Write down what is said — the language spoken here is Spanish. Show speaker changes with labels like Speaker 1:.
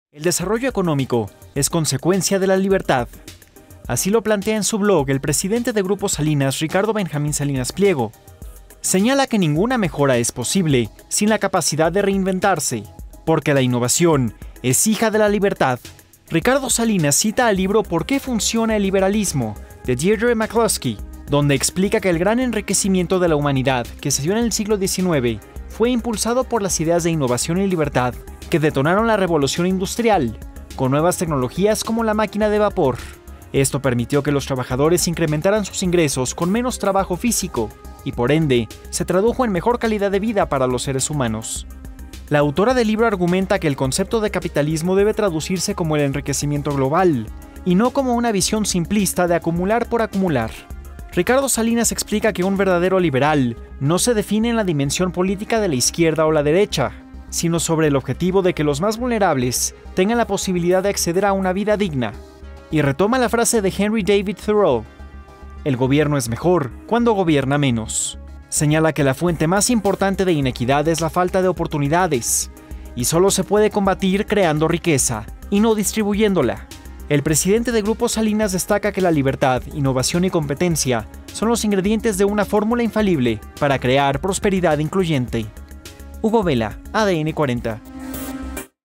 Speaker 1: El desarrollo económico es consecuencia de la libertad. Así lo plantea en su blog el presidente de Grupo Salinas, Ricardo Benjamín Salinas Pliego. Señala que ninguna mejora es posible sin la capacidad de reinventarse, porque la innovación es hija de la libertad. Ricardo Salinas cita al libro ¿Por qué funciona el liberalismo?, de Deirdre McCloskey, donde explica que el gran enriquecimiento de la humanidad que se dio en el siglo XIX fue impulsado por las ideas de innovación y libertad que detonaron la revolución industrial, con nuevas tecnologías como la máquina de vapor. Esto permitió que los trabajadores incrementaran sus ingresos con menos trabajo físico, y por ende, se tradujo en mejor calidad de vida para los seres humanos. La autora del libro argumenta que el concepto de capitalismo debe traducirse como el enriquecimiento global, y no como una visión simplista de acumular por acumular. Ricardo Salinas explica que un verdadero liberal no se define en la dimensión política de la izquierda o la derecha, sino sobre el objetivo de que los más vulnerables tengan la posibilidad de acceder a una vida digna. Y retoma la frase de Henry David Thoreau: el gobierno es mejor cuando gobierna menos. Señala que la fuente más importante de inequidad es la falta de oportunidades, y solo se puede combatir creando riqueza, y no distribuyéndola. El presidente de Grupo Salinas destaca que la libertad, innovación y competencia son los ingredientes de una fórmula infalible para crear prosperidad incluyente. Hugo Vela, ADN 40.